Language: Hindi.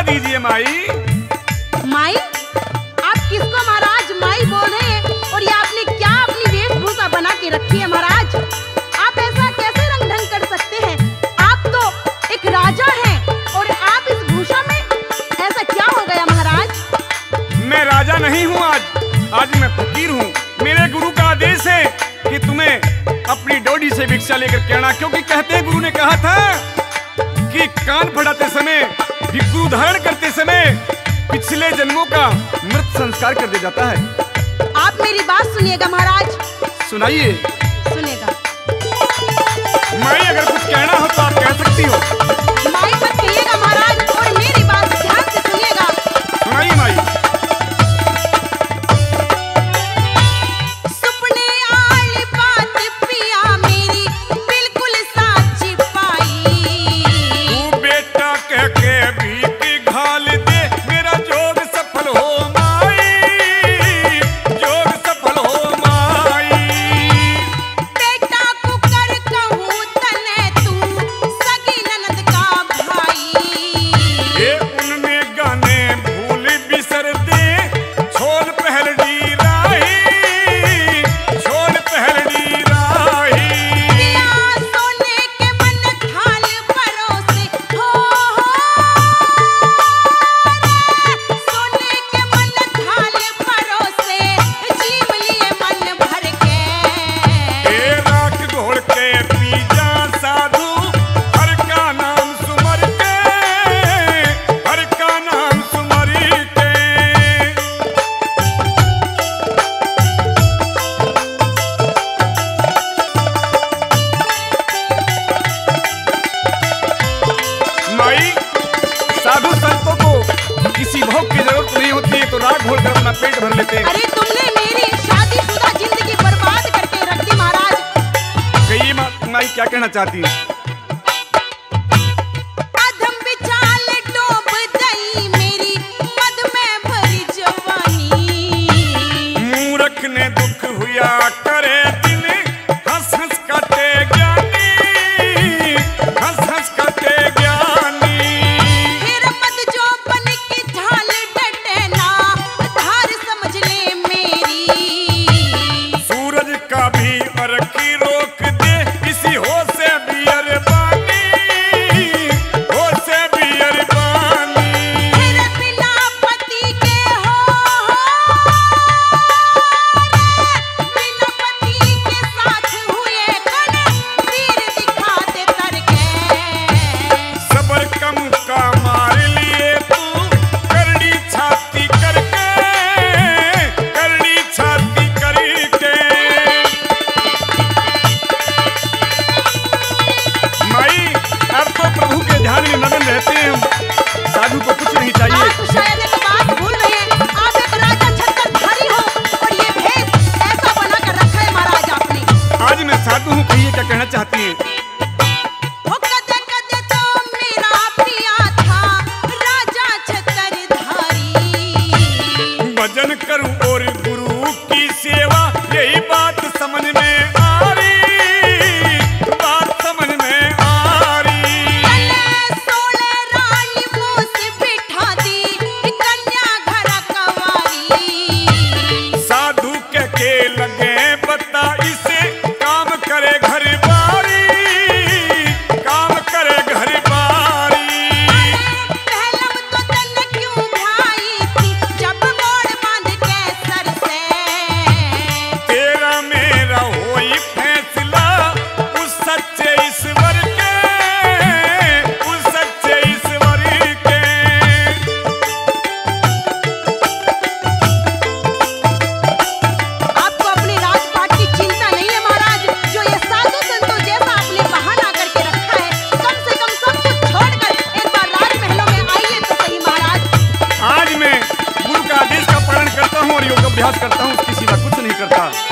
दीजिए माई। माई? आप किसको महाराज माई बोल रहे हैं? और ये आपने क्या अपनी वेशभूषा बना के रखी है महाराज? आप ऐसा कैसे रंग ढंग कर सकते हैं? आप तो एक राजा हैं और आप इस भूषा में, ऐसा क्या हो गया महाराज? मैं राजा नहीं हूँ, आज मैं फकीर हूँ। मेरे गुरु का आदेश है कि तुम्हें अपनी डोडी से भिक्षा लेकर के आना, क्योंकि कहते हैं गुरु ने कहा था कि कान फड़ाते समय, भिक्षु धारण करते समय पिछले जन्मों का मृत संस्कार कर दिया जाता है। आप मेरी बात सुनिएगा महाराज। सुनाइए। सुनेगा। माई अगर कुछ कहना हो तो आप कह सकती हो। माई मत कहिएगा महाराज, और मेरी बात ध्यान से सुनिएगा। सुनाइए माई। सुपने आली बात पिया मेरी बिल्कुल साची पाई। तू बेटा कह के भीख घाल दे, मेरा जोग सफल हो माई, जोग सफल हो माई। बेटा को कर कहूँ तने तू सगी ननद का भाई। ये उनमें गाने भूल बिसर दे, छोड़ पहलड़ी राही, छोड़ पहलड़ी राही। दिया सोने के मन थाल परोसे हो रे, सोने के मन थाल परोसे जीव लिए मन भर के। ए राख घोल के पी जा साधु, हर का नाम सुमर के, हर का नाम सुमर के। माई, साधु संतों को किसी भोग की जरूरत नहीं होती है, तो राख घोल कर अपना पेट भर लेते हैं। अरे तुमने मेरी शादीशुदा जिंदगी बर्बाद करके रख दी महाराज। कहिए माई क्या कहना चाहती है? अधम विचाल डूब गई मेरी मद में भरी जवानी। मूर्ख ने दुख हुआ करे दिन, हंस हंस काटे ज्ञानी, हंस हंस काटे ज्ञानी। फिर मद जो बन की ढाल डटे ना, धार समझ ले मेरी। सूरज का भी अरकी रोक दे, इसी हो से भी अरबानी, हो से भी अरबानी। फिर बिना पति के हो रे, बिना पति के साथ हुए कन वीर दिखाते तरके। सबर कम का मार लिए तू, करड़ी छाती करके, करड़ी छाती करके। माई, अब तो प्रभु के ध्यान में मगन रहते हैं हम, साधु को कुछ नहीं चाहिए। आप शायद एक बात भूल रहे हैं। आप एक राजा छत्रधारी हो और ये भेष ऐसा बना कर रखा है महाराज आपने। आज मैं साधु हूँ, कहिए क्या कहना चाहती हैं? हो कदे कदे तो मेरा पिया था राजा छत्रधारी। भजन करूं और गुरु की सेवा, यही बात समझ में आ रही, बात समझ में आ रही। कन्या सोले रानी मूस बिठा दी, कन्या घर कवारी। साधु के लगे बता इसे, काम करे घर बारी, काम करे घर बारी। पहलम तो तन क्यों भाई थी, जब मोड़ बांध के सर से। तेरा मेरा होई फैसला, उस सच्चे ईश्वर के, उस सच्चे ईश्वर के। आपको अपने राजपाट की चिंता नहीं है महाराज, जो ये साधु संतों जैसा आपने बहाना करके रखा है। कम से कम सब कुछ छोड़कर एक बार राजमहलों में आइए तो सही महाराज। आज मैं गुरु का आदेश का पालन करता हूँ और योग अभ्यास करता हूँ, उसकी सिवा कुछ नहीं करता।